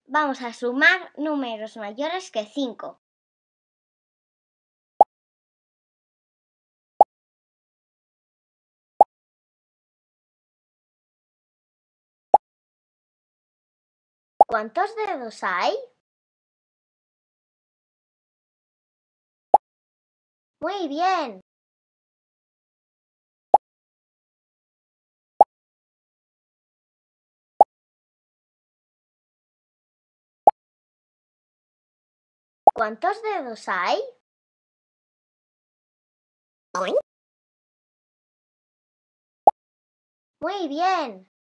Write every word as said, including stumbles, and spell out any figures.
Vamos a sumar números mayores que cinco. ¿Cuántos dedos hay? Muy bien. ¿Cuántos dedos hay? Muy bien.